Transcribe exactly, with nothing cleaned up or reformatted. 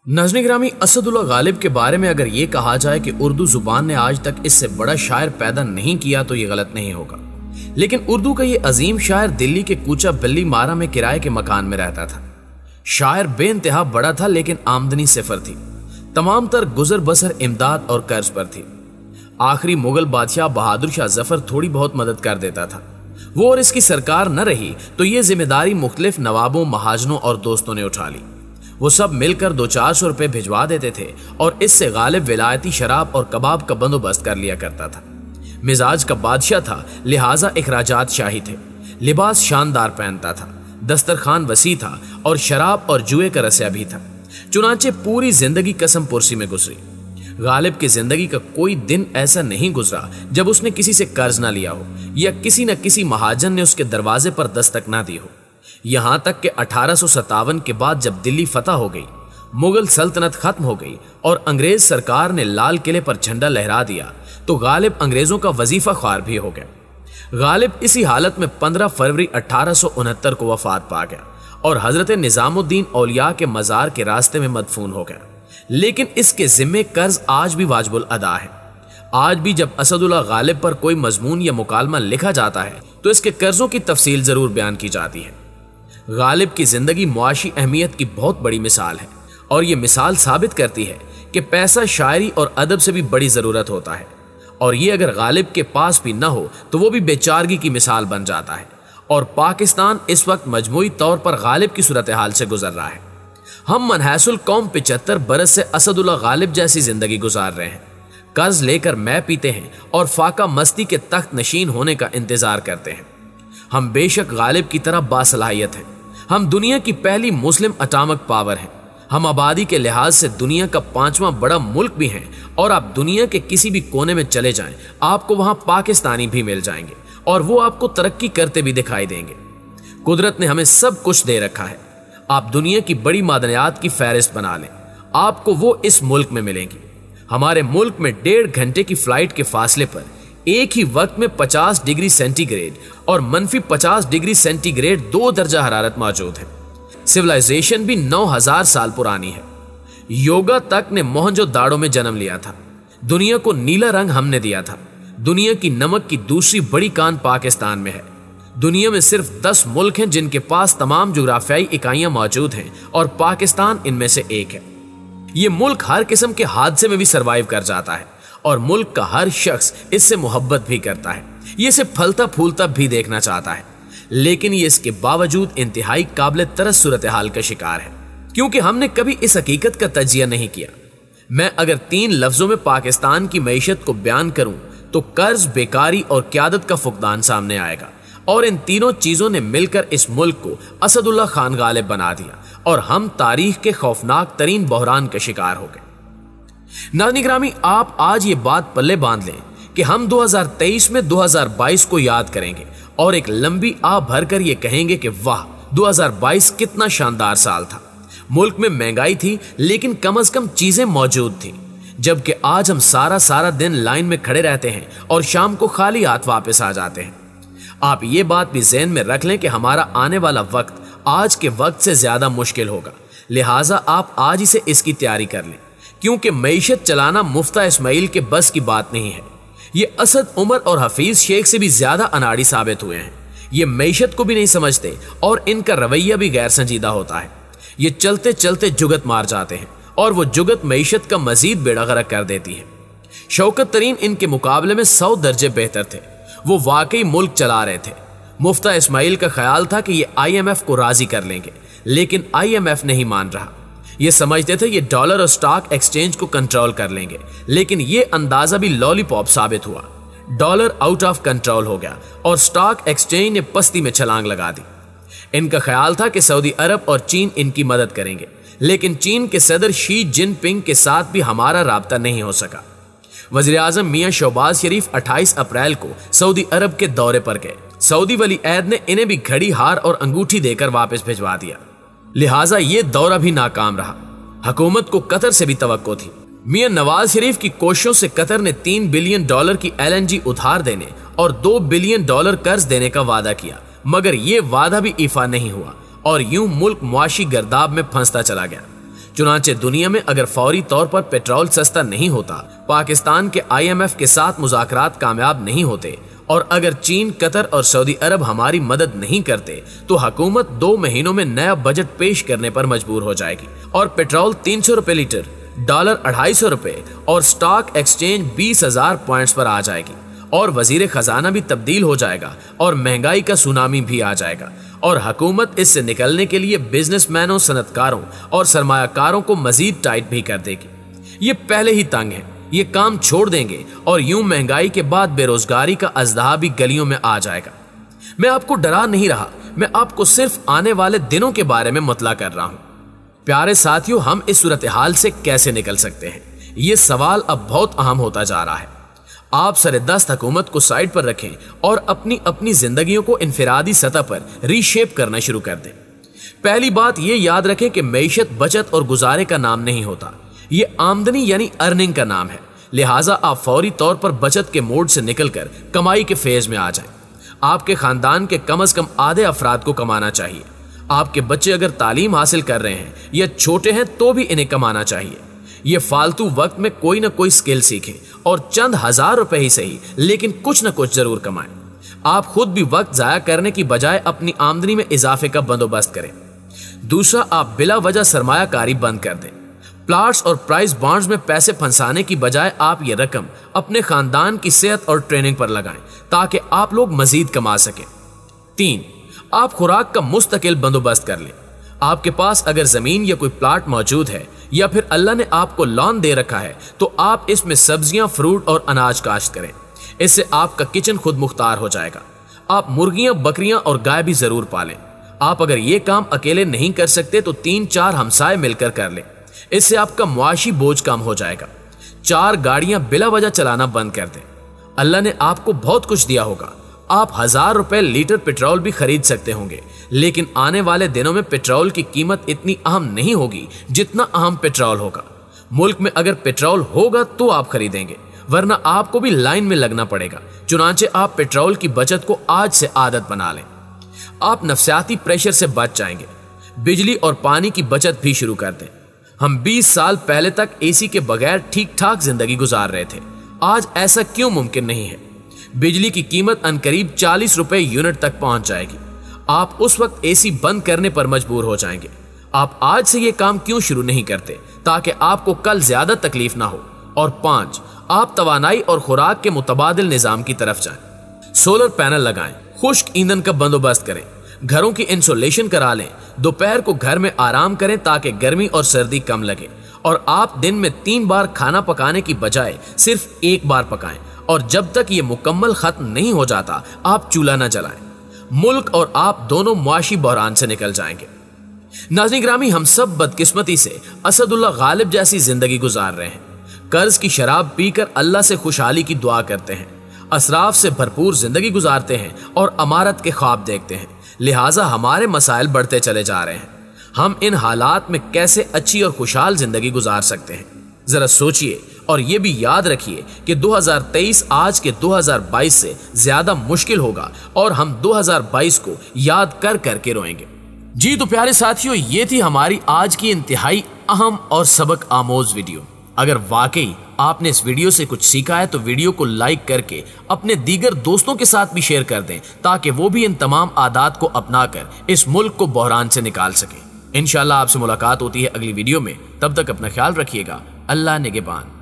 नाज़रीन ग्रामी, असदुल्लाह गालिब के बारे में अगर ये कहा जाए कि उर्दू जुबान ने आज तक इससे बड़ा शायर पैदा नहीं किया तो ये गलत नहीं होगा। लेकिन उर्दू का ये अजीम शायर दिल्ली के कूचा बिल्ली मारा में किराए के मकान में रहता था। शायर बेइंतहा बड़ा था लेकिन आमदनी सिफर थी। तमाम तर गुजर बसर इमदाद और कर्ज पर थी। आखिरी मुगल बादशाह बहादुर शाह जफर थोड़ी बहुत मदद कर देता था। वो और इसकी सरकार न रही तो ये जिम्मेदारी मुख्तलिफ नवाबों, महाजनों और दोस्तों ने उठा ली। वो सब मिलकर दो चार सौ रुपए भिजवा देते थे और इससे गालिब विलायती शराब और कबाब का बंदोबस्त कर लिया करता था। मिजाज का बादशाह था, लिहाजा इखराजात शाही थे। लिबास शानदार पहनता था, दस्तरखान वसी था और शराब और जुए का रसिया भी था। चुनाचे पूरी जिंदगी कसम पुरसी में गुजरी। गालिब की जिंदगी का कोई दिन ऐसा नहीं गुजरा जब उसने किसी से कर्ज ना लिया हो या किसी न किसी महाजन ने उसके दरवाजे पर दस्तक ना दी हो। यहां तक कि अठारह सौ सत्तावन के बाद जब दिल्ली फतह हो गई, मुगल सल्तनत खत्म हो गई और अंग्रेज सरकार ने लाल किले पर झंडा लहरा दिया तो गालिब अंग्रेजों का वजीफा ख्वार भी हो गया। गालिब इसी हालत में पंद्रह फरवरी अठारह सौ उनहत्तर को वफात पा गया और हजरत निजामुद्दीन औलिया के मजार के रास्ते में मदफून हो गया। लेकिन इसके जिम्मे कर्ज आज भी वाजिबुल अदा है। आज भी जब असदुल्लाह गालिब पर कोई मजमून या मुकालमा लिखा जाता है तो इसके कर्जों की तफसील जरूर बयान की जाती है। गालिब की जिंदगी मुआशी अहमियत की बहुत बड़ी मिसाल है और ये मिसाल साबित करती है कि पैसा शायरी और अदब से भी बड़ी जरूरत होता है, और ये अगर गालिब के पास भी ना हो तो वो भी बेचारगी की मिसाल बन जाता है। और पाकिस्तान इस वक्त मजमूई तौर पर गालिब की सूरत हाल से गुजर रहा है। हम मनहसुल कौम पिचहत्तर बरस से असदुल्लाह गालिब जैसी जिंदगी गुजार रहे हैं। कर्ज लेकर मै पीते हैं और फाका मस्ती के तख्त नशीन होने का इंतजार करते हैं। हम बेशक गालिब की तरह बासलाहियत हैं। हम दुनिया की पहली मुस्लिम अटामिक पावर हैं। हम आबादी के लिहाज से दुनिया का पांचवा बड़ा मुल्क भी हैं और आप दुनिया के किसी भी कोने में चले जाएं, आपको वहां पाकिस्तानी भी मिल जाएंगे और वो आपको तरक्की करते भी दिखाई देंगे। कुदरत ने हमें सब कुछ दे रखा है। आप दुनिया की बड़ी मादनियात की फहरिस्त बना लें, आपको वो इस मुल्क में मिलेंगी। हमारे मुल्क में डेढ़ घंटे की फ्लाइट के फासले पर एक ही वक्त में पचास डिग्री सेंटीग्रेड और मनफी पचास डिग्री सेंटीग्रेड दो दर्जा हरारत मौजूद है। सिविलाइजेशन भी नौ हजार साल पुरानी है। योगा तक ने मोहनजोदाड़ो में जन्म लिया था। दुनिया को नीला रंग हमने दिया था। दुनिया की नमक की दूसरी बड़ी कान पाकिस्तान में है। दुनिया में सिर्फ दस मुल्क हैं जिनके पास तमाम जुग्राफियाई इकाइयां मौजूद हैं और पाकिस्तान इनमें से एक है। ये मुल्क हर किस्म के हादसे में भी सरवाइव कर जाता है और मुल्क का हर शख्स इससे मोहब्बत भी करता है। ये इसे फलता फूलता भी देखना चाहता है, लेकिन ये इसके बावजूद इंतहाई काबिल तरस सूरत हाल का शिकार है, क्योंकि हमने कभी इस हकीकत का तजिया नहीं किया। मैं अगर तीन लफ्जों में पाकिस्तान की मईशत को बयान करूं तो कर्ज, बेकारी और क्यादत का फुकदान सामने आएगा, और इन तीनों चीजों ने मिलकर इस मुल्क को असदुल्लाह खान गालिब बना दिया और हम तारीख के खौफनाक तरीन बहरान का शिकार हो गए। नाज़रीन ग्रामी, आप आज ये बात पल्ले बांध लें कि हम दो हज़ार तेईस में दो हज़ार बाईस को याद करेंगे और एक लंबी आ भरकर ये कहेंगे कि वाह, दो हज़ार बाईस कितना शानदार साल था। मुल्क में महंगाई थी लेकिन कम से कम चीजें मौजूद थी, जबकि आज हम सारा सारा दिन लाइन में खड़े रहते हैं और शाम को खाली हाथ वापस आ जाते हैं। आप ये बात भी ज़हन में रख लें कि हमारा आने वाला वक्त आज के वक्त से ज्यादा मुश्किल होगा, लिहाजा आप आज ही से इसकी तैयारी कर लें, क्योंकि मईशत चलाना मुफ्ता इस्माइल के बस की बात नहीं है। ये असद उमर और हफीज शेख से भी ज्यादा अनाड़ी साबित हुए हैं। ये मईशत को भी नहीं समझते और इनका रवैया भी गैर संजीदा होता है। ये चलते चलते जुगत मार जाते हैं और वो जुगत मईशत का मजीद बेड़ा गर्क कर देती है। शौकत तरीन इनके मुकाबले में सौ दर्जे बेहतर थे। वो वाकई मुल्क चला रहे थे। मुफ्ता इस्माइल का ख्याल था कि ये आई एम एफ को राजी कर लेंगे, लेकिन आई एम एफ नहीं मान रहा। ये समझते थे ये डॉलर और स्टॉक एक्सचेंज को कंट्रोल कर लेंगे, लेकिन ये अंदाजा भी लॉलीपॉप साबित हुआ। डॉलर आउट ऑफ कंट्रोल हो गया और स्टॉक एक्सचेंज ने पस्ती में छलांग लगा दी। इनका ख्याल था कि सऊदी अरब और चीन इनकी मदद करेंगे, लेकिन चीन के सदर शी जिनपिंग के साथ भी हमारा राब्ता नहीं हो सका। वज़ीर आज़म मियां शहबाज शरीफ अट्ठाईस अप्रैल को सऊदी अरब के दौरे पर गए। सऊदी वली अहद ने इन्हें भी घड़ी, हार और अंगूठी देकर वापस भिजवा दिया, लिहाजा ये दौरा भी नाकाम रहा। हुकूमत को कतर से भी तवक्को थी। मियां नवाज शरीफ की कोशिशों से कतर ने तीन बिलियन डॉलर की एल एन जी उधार देने और दो बिलियन डॉलर कर्ज देने का वादा किया, मगर ये वादा भी इफा नहीं हुआ और यूं मुल्क मुआशी गर्दाब में फंसता चला गया। चुनाचे दुनिया में अगर फौरी तौर पर पेट्रोल सस्ता नहीं होता, पाकिस्तान के आई एम एफ के साथ मुज़ाकरात कामयाब नहीं होते और अगर चीन, कतर और सऊदी अरब हमारी मदद नहीं करते तो हुकूमत दो महीनों में नया बजट पेश करने पर मजबूर हो जाएगी और पेट्रोल तीन सौ रुपए लीटर, डॉलर अढ़ाई सौ रुपए और स्टॉक एक्सचेंज बीस हजार पॉइंट्स पर आ जाएगी और वजीर खजाना भी तब्दील हो जाएगा और महंगाई का सुनामी भी आ जाएगा और हुकूमत इससे निकलने के लिए बिजनेसमैनों, सनतकारों और सरमायाकारों को मजीद टाइट भी कर देगी। ये पहले ही तंग है, ये काम छोड़ देंगे और यूं महंगाई के बाद बेरोजगारी का अजदहा भी गलियों में आ जाएगा। मैं आपको डरा नहीं रहा, मैं आपको सिर्फ आने वाले दिनों के बारे में मुतला कर रहा हूं। प्यारे साथियों, हम इस सूरत हाल से कैसे निकल सकते हैं, ये सवाल अब बहुत अहम होता जा रहा है। आप सरेदस्त हुकूमत को साइड पर रखें और अपनी अपनी जिंदगियों को इनफरादी सतह पर रीशेप करना शुरू कर दें। पहली बात ये याद रखें कि मईशत बचत और गुजारे का नाम नहीं होता, ये आमदनी यानी अर्निंग का नाम है। लिहाजा आप फौरी तौर पर बचत के मोड से निकलकर कमाई के फेज में आ जाएं। आपके खानदान के कम से कम आधे अफराद को कमाना चाहिए। आपके बच्चे अगर तालीम हासिल कर रहे हैं या छोटे हैं तो भी इन्हें कमाना चाहिए। ये फालतू वक्त में कोई ना कोई स्किल सीखें और चंद हजार रुपए ही सही लेकिन कुछ ना कुछ जरूर कमाएं। आप खुद भी वक्त जाया करने की बजाय अपनी आमदनी में इजाफे का बंदोबस्त करें। दूसरा, आप बिला वजह सरमायाकारी बंद कर दें। प्लाट्स और प्राइस बॉन्ड्स में पैसे फंसाने की बजाय आप ये रकम अपने खानदान की सेहत और ट्रेनिंग पर लगाएं ताकि आप लोग मजीद कमा सकें। तीन, आप खुराक का मुस्तकिल बंदोबस्त कर लें। आपके पास अगर जमीन या कोई प्लाट मौजूद है या फिर अल्लाह ने आपको लॉन दे रखा है तो आप इसमें सब्जियां, फ्रूट और अनाज काश्त करें। इससे आपका किचन खुद मुख्तार हो जाएगा। आप मुर्गियां, बकरियां और गाय भी जरूर पालें। आप अगर ये काम अकेले नहीं कर सकते तो तीन चार हमसाए मिलकर कर लें। इससे आपका मुआशी बोझ कम हो जाएगा। चार गाड़ियां बिला वजह चलाना बंद कर दें। अल्लाह ने आपको बहुत कुछ दिया होगा। आप हजार रुपए लीटर पेट्रोल भी खरीद सकते होंगे, लेकिन आने वाले दिनों में पेट्रोल की कीमत इतनी अहम नहीं होगी जितना अहम पेट्रोल होगा। मुल्क में अगर पेट्रोल होगा तो आप खरीदेंगे, वरना आपको भी लाइन में लगना पड़ेगा। चुनांचे आप पेट्रोल की बचत को आज से आदत बना लें। आप नफसियाती प्रेशर से बच जाएंगे। बिजली और पानी की बचत भी शुरू कर दें। हम बीस साल पहले तक एसी के बगैर ठीक ठाक जिंदगी गुजार रहे थे, आज ऐसा क्यों मुमकिन नहीं है? बिजली की कीमत अनकरीब चालीस रुपए यूनिट तक पहुंच जाएगी। आप उस वक्त एसी बंद करने पर मजबूर हो जाएंगे। आप आज से ये काम क्यों शुरू नहीं करते ताकि आपको कल ज्यादा तकलीफ ना हो? और पांच, आप तवानाई और खुराक के मुतबादिल निजाम की तरफ जाएं। सोलर पैनल लगाएं, खुश्क ईंधन का बंदोबस्त करें, घरों की इंसुलेशन करा लें, दोपहर को घर में आराम करें ताकि गर्मी और सर्दी कम लगे, और आप दिन में तीन बार खाना पकाने की बजाय सिर्फ एक बार पकाएं और जब तक ये मुकम्मल खत्म नहीं हो जाता आप चूल्हा न जलाएं। मुल्क और आप दोनों मुआशी बहरान से निकल जाएंगे। नाज़रीन ग्रामी, हम सब बदकिस्मती से असदुल्ला गालिब जैसी जिंदगी गुजार रहे हैं। कर्ज की शराब पीकर अल्लाह से खुशहाली की दुआ करते हैं, असराफ से भरपूर जिंदगी गुजारते हैं और अमारत के ख्वाब देखते हैं। लिहाजा हमारे मसाइल बढ़ते चले जा रहे हैं। हम इन हालात में कैसे अच्छी और खुशहाल जिंदगी गुजार सकते हैं, जरा सोचिए और ये भी याद रखिए कि दो हज़ार तेईस आज के दो हज़ार बाईस से ज्यादा मुश्किल होगा और हम दो हज़ार बाईस को याद कर करके रोएंगे। जी तो प्यारे साथियों, ये थी हमारी आज की इंतहाई अहम और सबक आमोज वीडियो। अगर वाकई आपने इस वीडियो से कुछ सीखा है तो वीडियो को लाइक करके अपने दीगर दोस्तों के साथ भी शेयर कर दें ताकि वो भी इन तमाम आदात को अपनाकर इस मुल्क को बहरान से निकाल सकें। इंशाल्लाह आपसे मुलाकात होती है अगली वीडियो में। तब तक अपना ख्याल रखिएगा। अल्लाह निगहबान।